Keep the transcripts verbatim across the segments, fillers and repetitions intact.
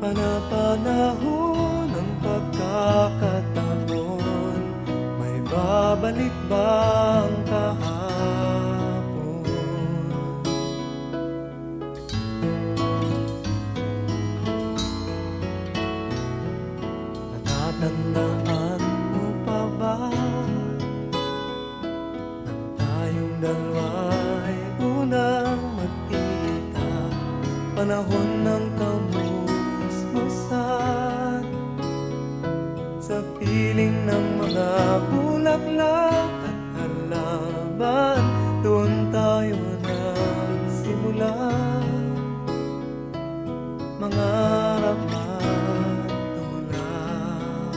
Panapanahon ng pagkakataon, may babalik bang kahapon? Natatandaan mo pa ba nang tayong dalawa'y unang magkita? Panahon ng kamusmusan sa piling ng mga bulaklak at halaman, doon tayo nagsimula mangarap at tumulak.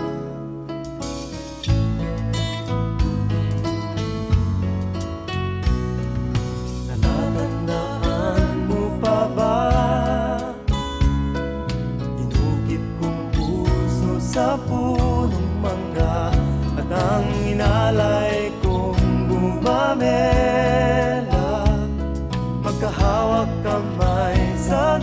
Natatandaan mo pa ba sa punong mangga at ang inalay kong gumamela, magkahawak kamay sa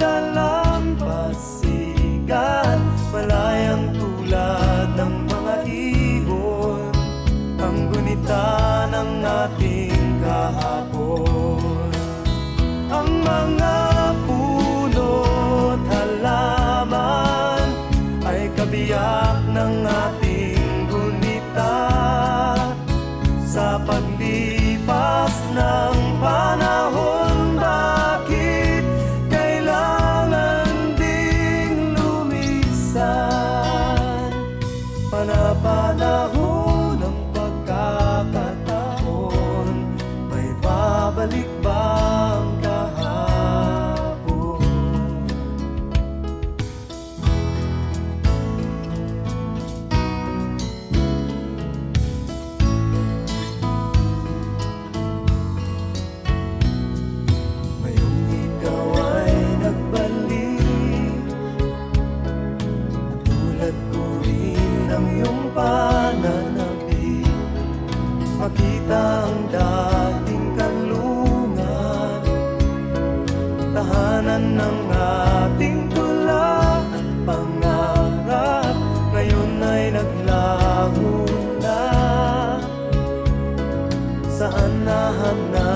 dalampasigan, malayang tulad ng mga ibon, ang gunita ng ating kahapon. Ang mga puno't halaman ay kabiyak ng ating gunita sa paglipas ng panahon. Bakit kailangan ding lumisan? Panapanahon ng pagkakataon, may babalik bang kahapon? Pananabik, makita ang dating kanlungan, tahanan ng ating tula at pangarap, ngayon ay naglaho na. Saan nahanap